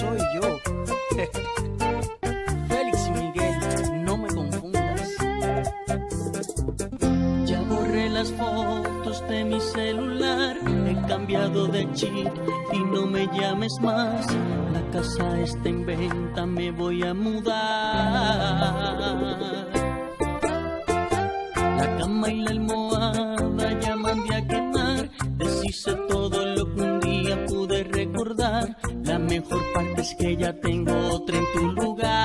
soy yo. Félix Miguel, no me confundas. Ya borré las fotos de mi celular, he cambiado de chip y no me llames más. La casa está en venta, me voy a mudar. La cama y la almohada ya mandé a quemar. Deshice todo lo que un día pude recordar. La mejor parte es que ya tengo otra en tu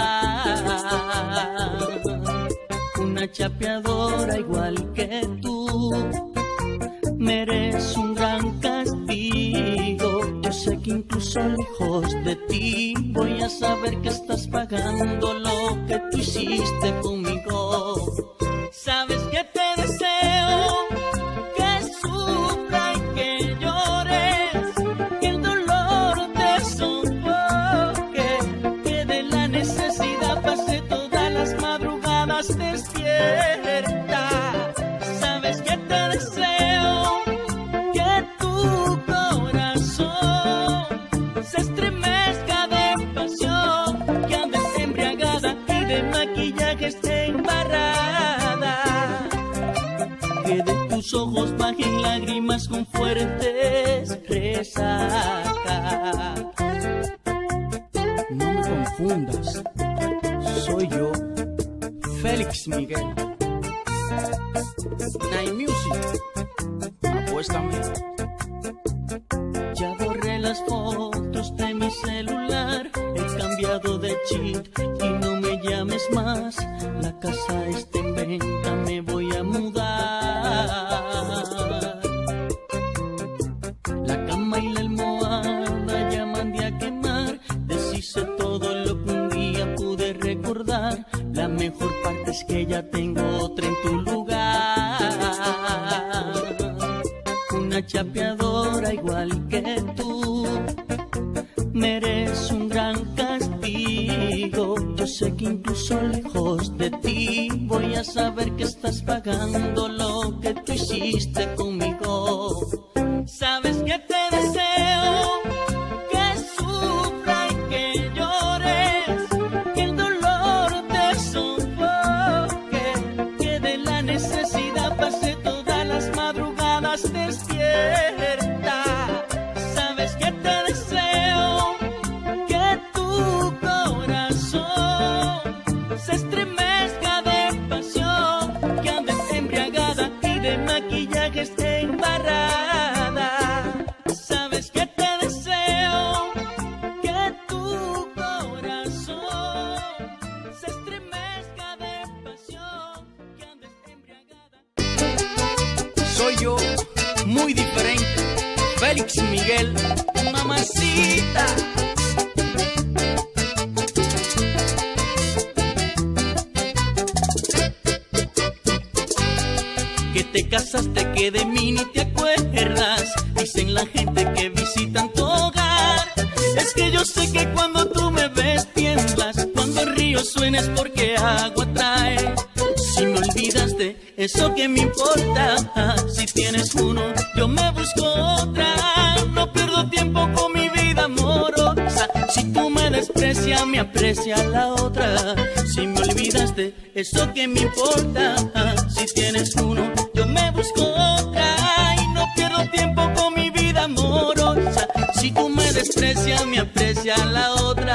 lugar. Una chapeadora igual que tú merece un gran castigo. Yo sé que incluso lejos de ti voy a saber que estás pagando lo que tú hiciste conmigo. Sabes que te deseo que sufra y que llores, que el dolor te sofoque, que de la necesidad pase todas las madrugadas despierta. Sabes que te deseo que tu corazón se estremezca de pasión, que andes embriagada y de maquillaje esté embarrada, que de tus ojos bajen lágrimas con fuertes resacas. No me confundas, soy yo, Félix Miguel. Night Music, apuéstame. Ya borré las fotos de mi celular, he cambiado de chip y no me llames más. La casa está en venta, me voy a mudar. La cama y la almohada ya mandé a quemar. Deshice todo lo que un día pude recordar. La mejor parte es que ya tengo otra en tu lugar. Una chapeadora igual que tú merece un gran castigo. Yo sé que incluso lejos de ti voy a saber que estás pagando lo que tú hiciste conmigo. Sabes que te deseo que sufra y que llores, que el dolor te sofoque, que de la necesidad pase todas las madrugadas despierta. Sabes que te deseo que tu corazón se estremezca de pasión, que andes embriagada y de maquillaje esté embarrada. Sabes que te deseo que tu corazón se estremezca de pasión, que andes embriagada. Soy yo, muy diferente, Félix Miguel, mamacita. Que te casaste, que de mí ni te acuerdas. Dicen la gente que visitan tu hogar. Es que yo sé que cuando tú me ves tiemblas, cuando el río suena es porque agua trae. Si me olvidas de eso, que me importa. Si tienes uno, yo me busco otra. No pierdo tiempo con mi vida amorosa. Si tú me desprecias, me aprecia la otra. Si me olvidas de eso, que me importa. Si tienes uno, yo me busco otra. Y no pierdo tiempo con mi vida amorosa. Si tú me desprecias, me aprecia la otra.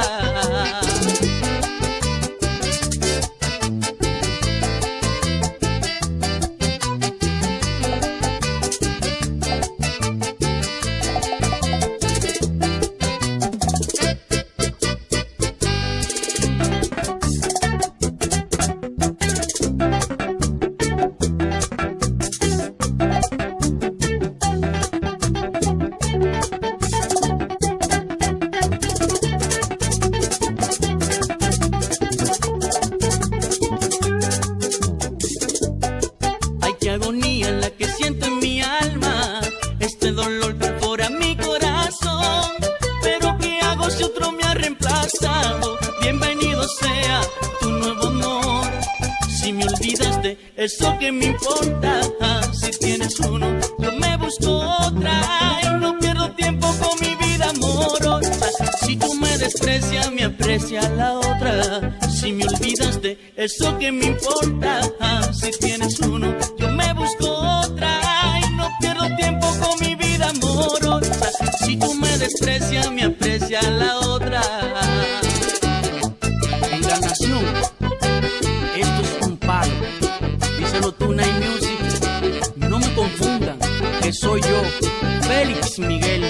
Eso que me importa, si tienes uno, yo me busco otra. Y no pierdo tiempo con mi vida amorosa. Si tú me desprecias, desprecia, me aprecia la otra. Si me olvidas de eso que me importa, si tienes uno, yo me busco otra. Y no pierdo tiempo con mi vida amorosa. Si tú me desprecias, me aprecia la otra. Encarnación, esto es un palo. Díselo tú, Night Music. No me confundan, que soy yo, Félix Miguel.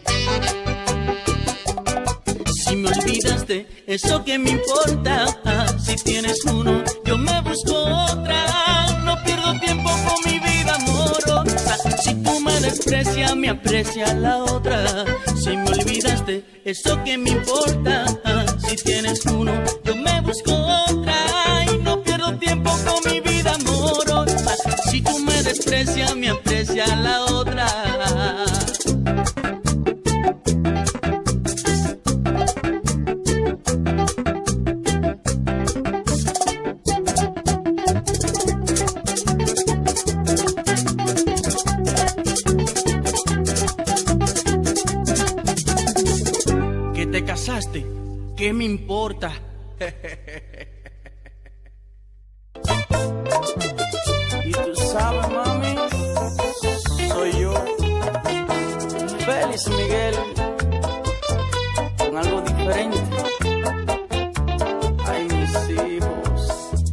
Si me olvidas de eso que me importa, si tienes uno, yo me busco otra. No pierdo tiempo con mi vida amorosa. Si tú me desprecias, me aprecia la otra. Si me olvidas de eso que me importa, si tienes uno, yo me busco otra. Y no pierdo tiempo con mi vida amorosa. Si tú me desprecias, me aprecia la otra. ¿Te casaste? ¿Qué me importa? Y tú sabes, mami, soy yo, Félix Miguel, con algo diferente. Ay, mis hijos.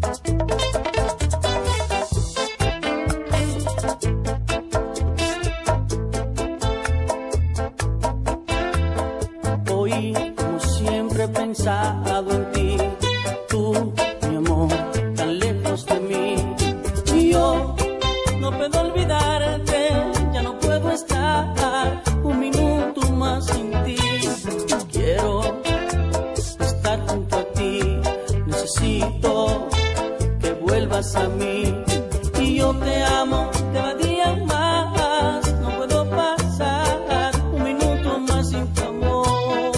Hoy, como siempre, he pensado en ti. Tú, mi amor, tan lejos de mí. Y yo no puedo olvidarte. Ya no puedo estar un minuto más sin ti. Quiero estar junto a ti. Necesito que vuelvas a mí. Y yo te amo cada día más. No puedo pasar un minuto más sin tu amor.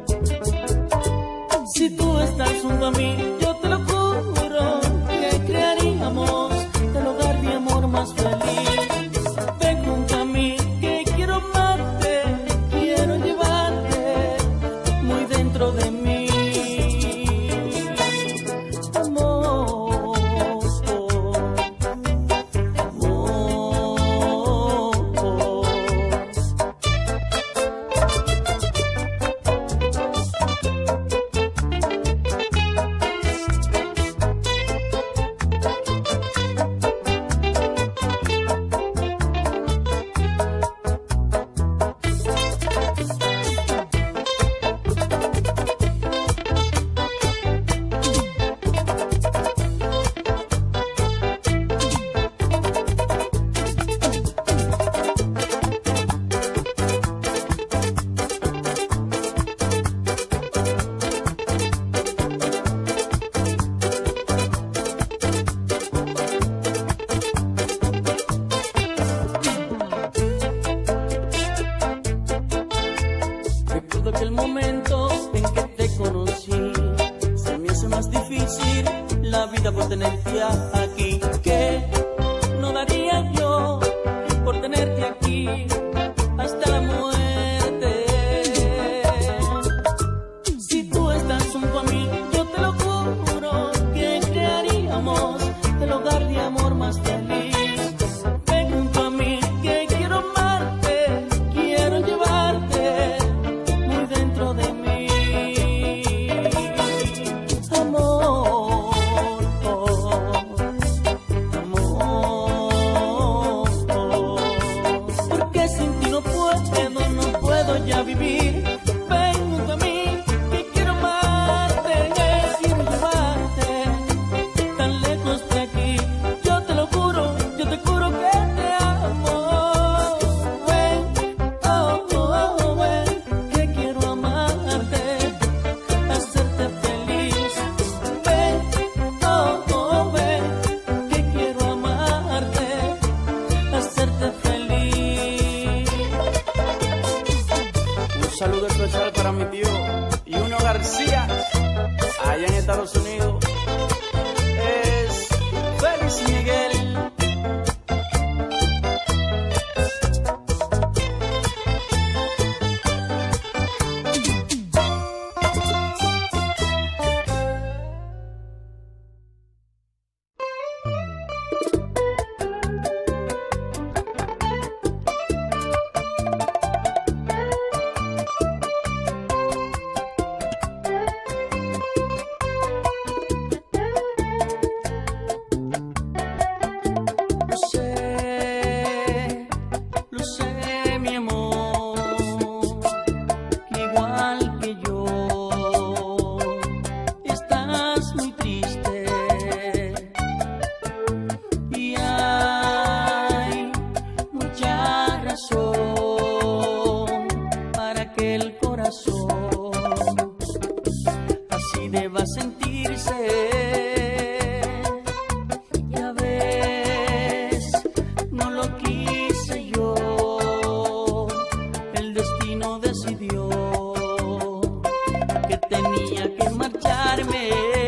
Si tú estás junto a mí, yo te lo juro que crearíamos el hogar de amor más feliz. Ven junto a mí, que quiero amarte, quiero llevarte muy dentro de mí. Amor, amor. Recuerdo que el momento en que te conocí se me hace más difícil la vida por tenerte aquí. Que no daría yo por tenerte aquí hasta la muerte. Si tú estás junto a mí, yo te lo juro que crearíamos el hogar de amor más feliz. Ven junto a mí, que quiero amarte, quiero llevarte muy dentro de mí. Amor, amor, porque sin ti no puedo ya vivir. Ven junto a mí, que quiero amarte, quiero llevarte tan lejos de aquí. Yo te lo juro, yo te juro que te amo. Ven, oh, oh, oh, ven, que quiero amarte, hacerte feliz. Ven, oh, oh, ven, que quiero amarte, hacerte feliz. Un saludo especial para mi tío Yuno García, allá en Estados Unidos. Es Félix Miguel. destino decidió que tenía que marcharme,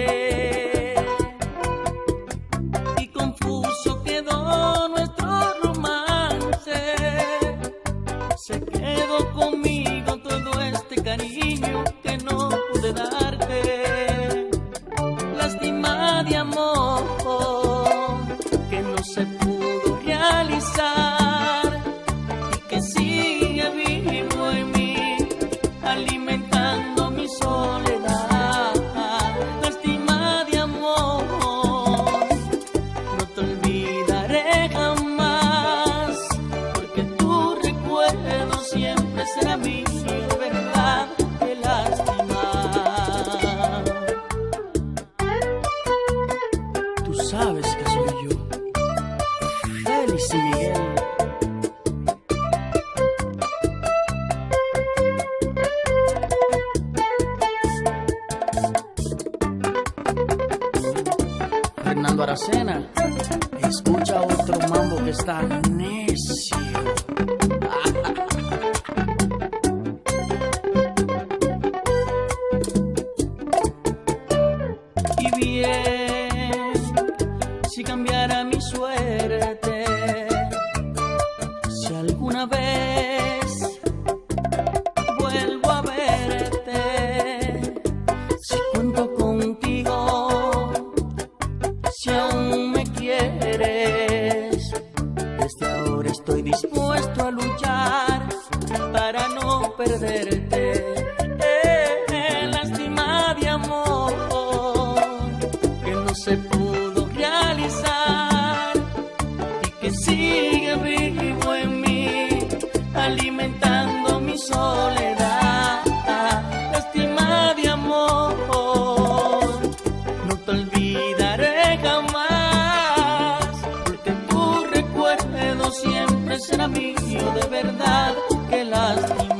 y confuso quedó nuestro romance. Se quedó conmigo todo este cariño que no pude darte, lástima de amor que no se pudo realizar y que sigue vivo en mí, alimentando mi soledad. Lástima de amor, no te olvidaré jamás, porque tu recuerdo siempre será mío, de verdad, qué lástima. Tú sabes que soy yo, Félix y Miguel. Fernando Aracena, escucha otro mambo que está necio. Y bien, si cambiara mi suerte, si alguna vez vuelvo a verte, si cuento contigo, si aún me quieres, desde ahora estoy dispuesto a luchar para no perderte. Lástima de amor que no se pudo realizar y que sigue vivo en mí, alimentando mi soledad. Lástima de amor, no te olvidaré jamás, porque tu recuerdo siempre será mío, de verdad, qué lástima.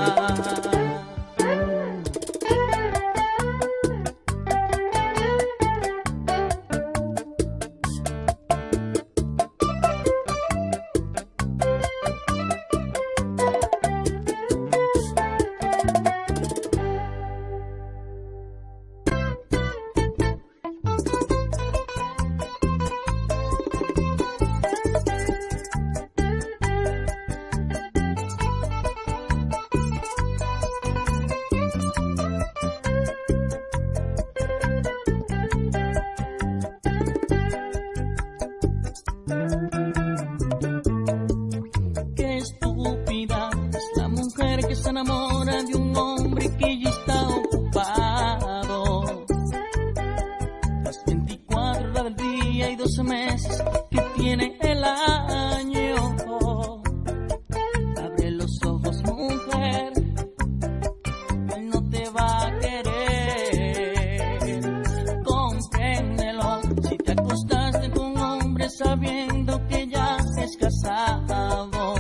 Qué estúpida es la mujer que se enamora de un hombre que ya está ocupado. Las 24 horas del día y 12 meses que tiene el año. Abre los ojos, mujer, él no te va a querer. Compréndelo, si te acostaste con un hombre sabiendo que ya es casado,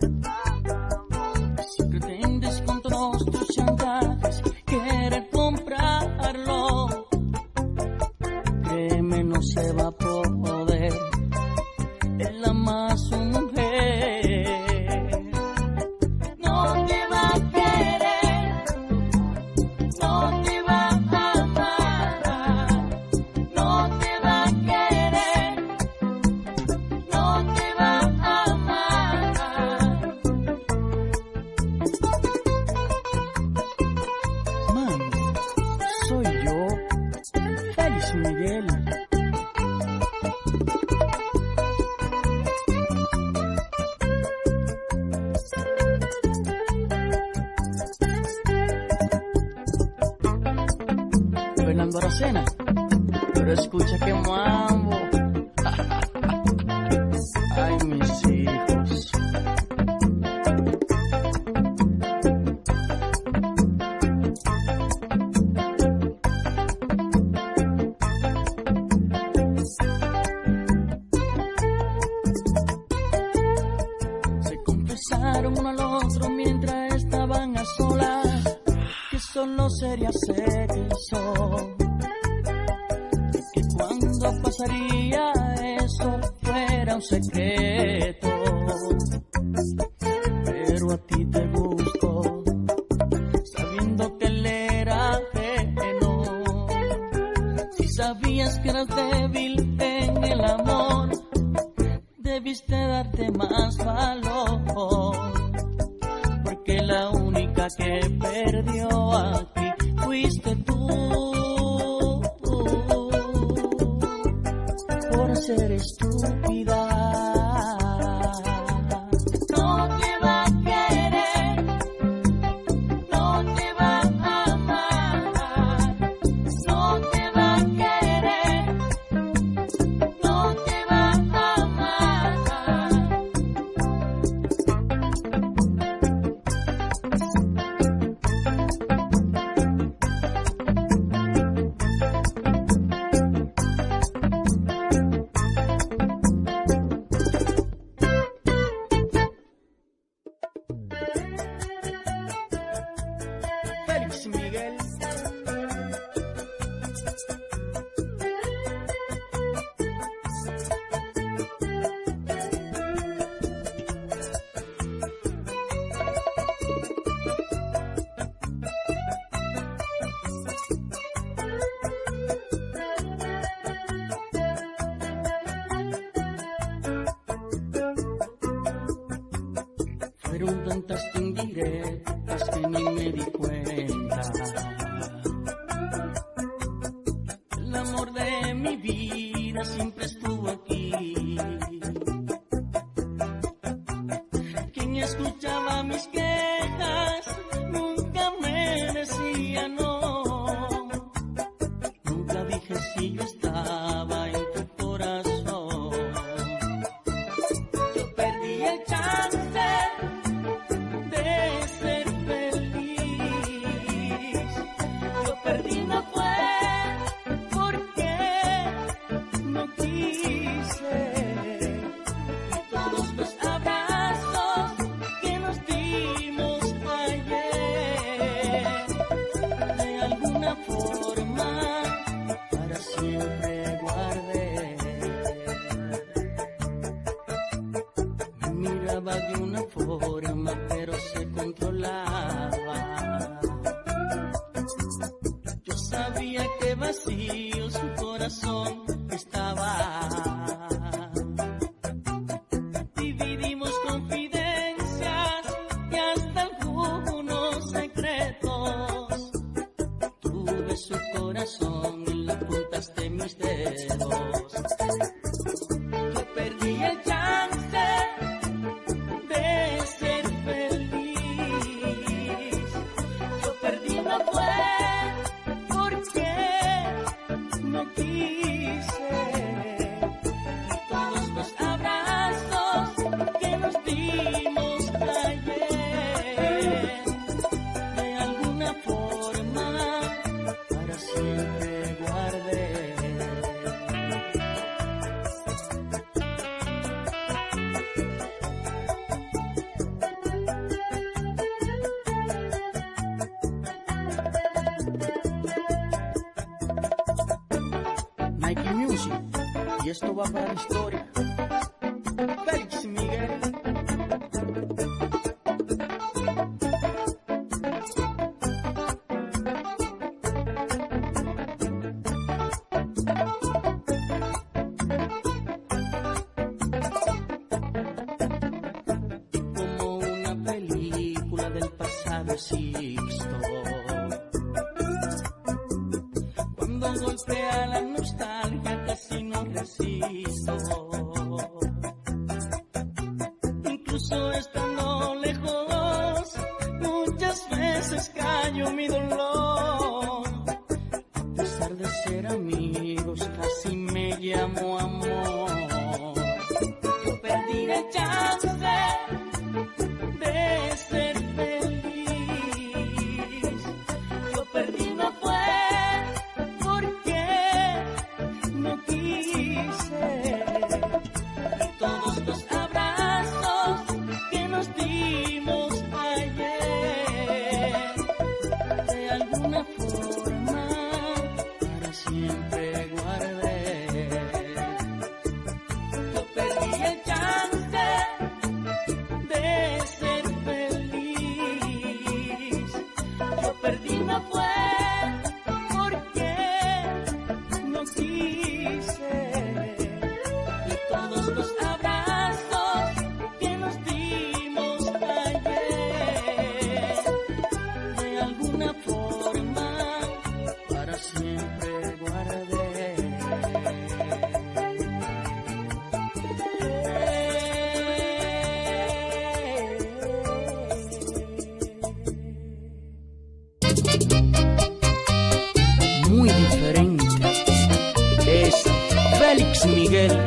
si pretendes con todos tus chantajes querer comprarlo, créeme, no se va a poder. Él ama a su mujer, no te va a querer, no te va a amar, no te va a querer, no te va a amar. Mami, soy yo, Félix Miguel. Fernando Aracena, pero escucha que mambo. Ay, mis hijos. Se confesaron uno al otro mientras estaban a solas que solo sería sexo, que cuando pasaría eso fuera un secreto, pero a ti te gustó la única que perdió aquí fuiste tú, por ser estúpida. No te va a querer, no te va a amar, no te va a querer, no te va a amar. Félix Miguel. Fueron tantas indirectas que ni me di cuenta. El amor de mi vida siempre estuvo aquí. Quien escuchaba mis quejas nunca me decía no. Nunca dije si yo estaba en tu corazón. Yo perdí el chance de ser feliz. Yo perdí no fue porque no quise. Y todos los abrazos que nos dimos ayer, de alguna forma para siempre guardé. Me miraba de una forma pero se controlaba. Yo sabía que vacío su corazón estaba. Dividimos confidencias y hasta algunos secretos. Tuve su corazón en las puntas de mis dedos. Yo perdí el chance de ser feliz. Yo perdí no fue porque no quise. Y todos los abrazos que nos dimos ayer, de alguna forma para siempre guardé. Nike Music, y esto va para la historia. Félix Miguel. Como una película del pasado existo. Cuando golpea la nostalgia casi no resisto. Incluso estando lejos, muchas veces callo mi dolor. A pesar de ser amigos, casi me llamo amor. Yo perdí el chance de ser feliz. Yo perdí no fue porque no quise. Y todos los abrazos que nos dimos ayer, de Félix Miguel.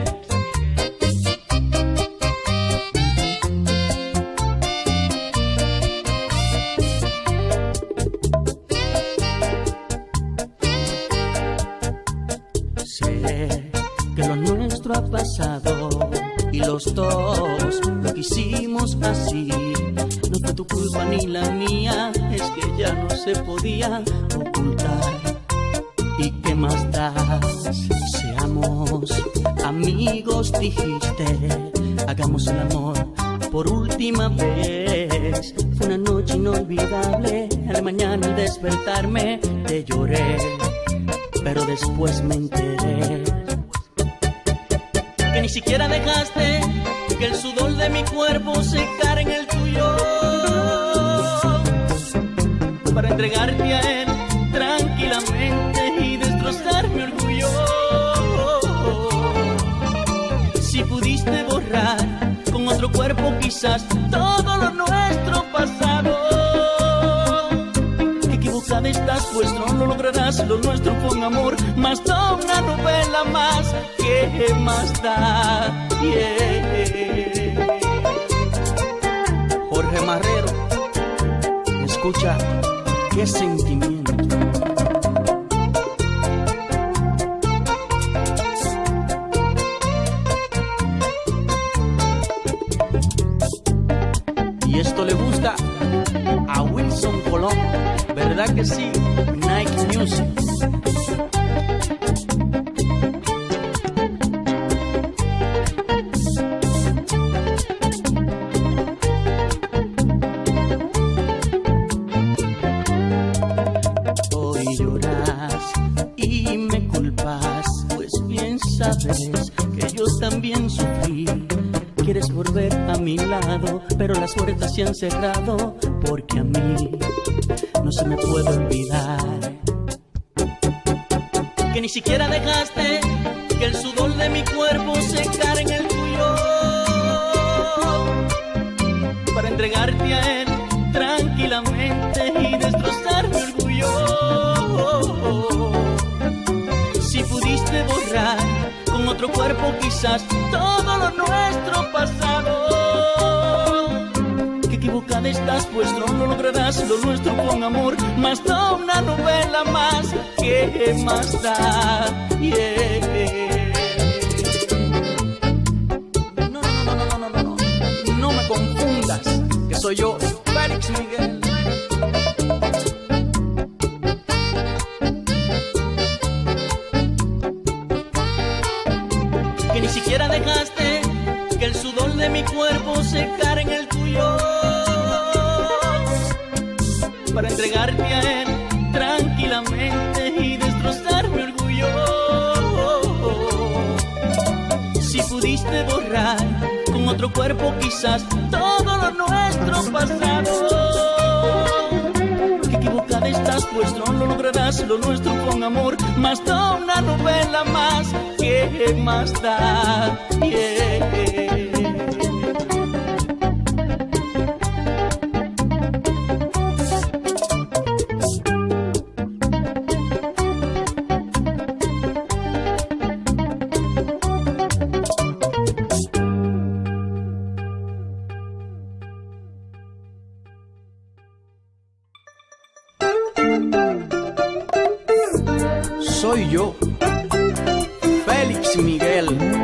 Sé que lo nuestro ha pasado y los dos lo quisimos así. No fue tu culpa ni la mía, es que ya no se podía ocultar. ¿Y qué más da? Seamos amigos, dijiste. Hagamos el amor por última vez. Fue una noche inolvidable. A la mañana al despertarme te lloré, pero después me enteré que ni siquiera dejaste que el sudor de mi cuerpo secara en el tuyo para entregarte a él tranquilamente y destrozar mi orgullo. Si pudiste borrar con otro cuerpo quizás todo lo nuestro pasado, equivocada estás, pues no lo lograrás. Lo nuestro fue un amor, más no una novela más. ¿Qué más da? Yeah. Jorge Marrero, escucha, qué sentimiento. Y esto le gusta a Wilson Colón, ¿verdad que sí? Nike Music. Hoy lloras y me culpas, pues bien sabes que yo también sufrí. Quieres volver a mi lado, pero las puertas se han cerrado, porque a mí no se me puede olvidar que ni siquiera dejaste que el sudor de mi cuerpo secara en el tuyo para entregarte a él tranquilamente y destrozar mi orgullo. Si pudiste borrar con otro cuerpo quizás todo lo nuestro pasado, que equivocada estás, pues no lo lograrás. Lo nuestro fue un amor, más no una novela más. ¿Qué más da? Yeah. No me confundas, que soy yo, Félix Miguel. Que ni siquiera dejaste que el sudor de mi cuerpo secara en el tuyo para entregarte a él tranquilamente y destrozar mi orgullo. Si pudiste borrar con otro cuerpo quizás todo lo nuestro pasado, que equivocada estás, pues no lo lograrás. Lo nuestro fue un amor, más no una novela más. ¿Qué más da? Yeah. Soy yo, Félix Miguel.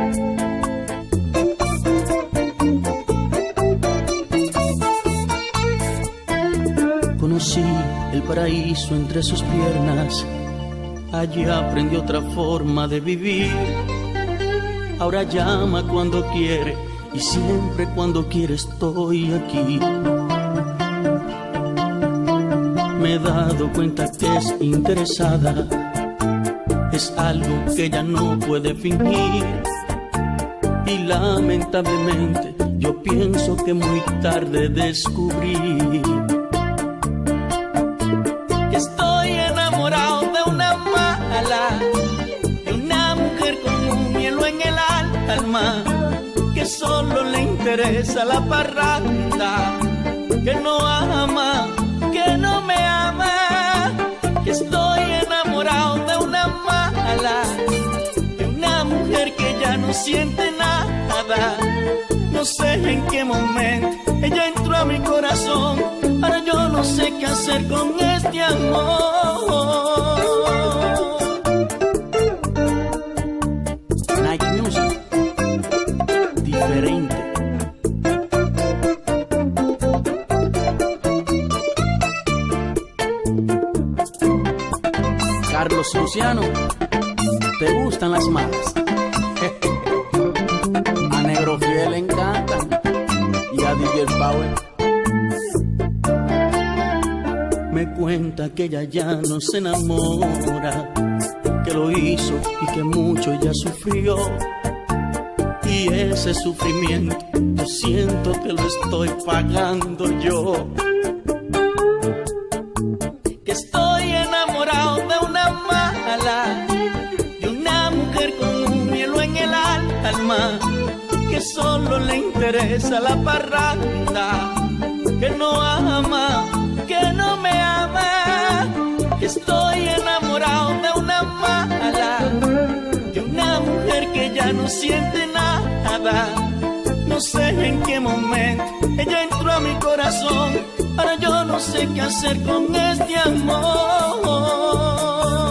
Conocí el paraíso entre sus piernas, allí aprendí otra forma de vivir. Ahora llama cuando quiere y siempre cuando quiere estoy aquí. Me he dado cuenta que es interesada, es algo que ella no puede fingir. Y lamentablemente yo pienso que muy tarde descubrí que estoy enamorado de una mala, de una mujer con un hielo en el alma, que solo le interesa la parranda, que no ama, que no me ama, que estoy enamorado de una mala, de una mujer que ya siente nada. No sé en qué momento ella entró a mi corazón. Ahora yo no sé qué hacer con este amor. Nike Music, diferente. Carlos Luciano, ¿te gustan las malas? A Negro Fiel le encantan y a DJ Power. Me cuenta que ella ya no se enamora, que lo hizo y que mucho ella sufrió. Y ese sufrimiento yo siento que lo estoy pagando yo. Que estoy enamorado de una mala, de una mujer con un hielo en el alma, que solo le interesa la parranda, que no ama, que no me ama. Que estoy enamorado de una mala, de una mujer que ya no siente nada. No sé en qué momento ella entró a mi corazón. Ahora yo no sé qué hacer con este amor.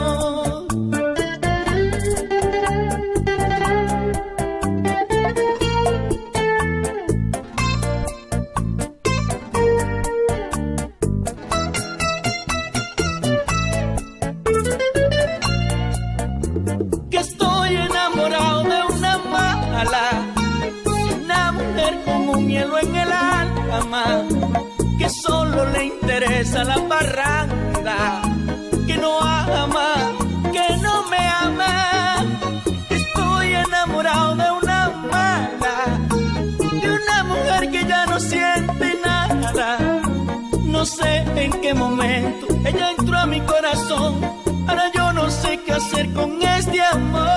Que estoy enamorado de una mala, una mujer con un hielo en el alma, que solo le interesa la parranda, que no ama, que no me ama. Estoy enamorado de una mala, de una mujer que ya no siente nada. No sé en qué momento ella entró a mi corazón. Ahora yo no sé qué hacer con este amor.